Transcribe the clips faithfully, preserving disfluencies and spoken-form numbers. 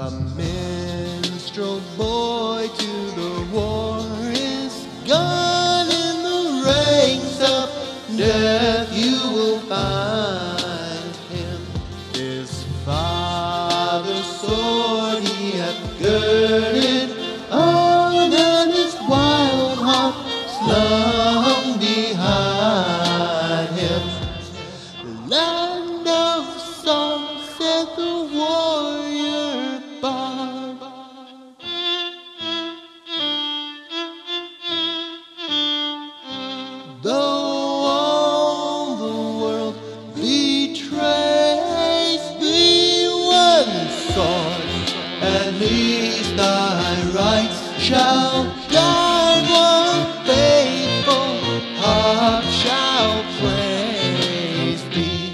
The minstrel boy to the war is gone. In the ranks of death you will find him. His father's sword he hath girded on, and his wild heart slung behind him. The land of song, said the warrior bard. Though all the world betrays thee one sword, at least thy rights shall guard. One faithful heart shall praise thee.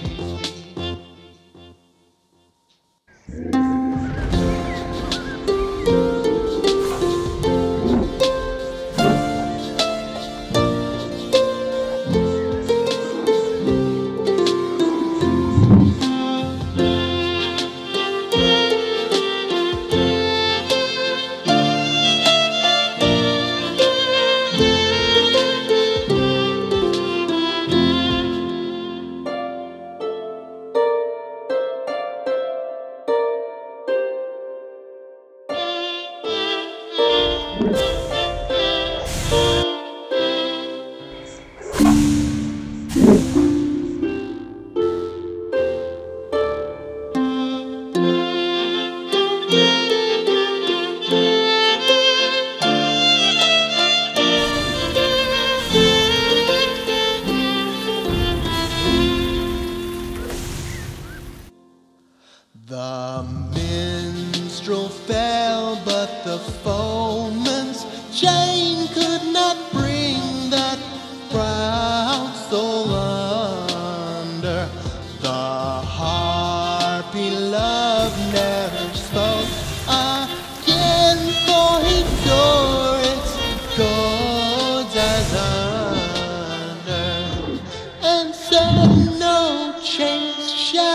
The minstrel fell, but the foeman's chain could not bring that proud soul under. The harp he loved never spoke again, for he tore its chords as under, and said, no chains shall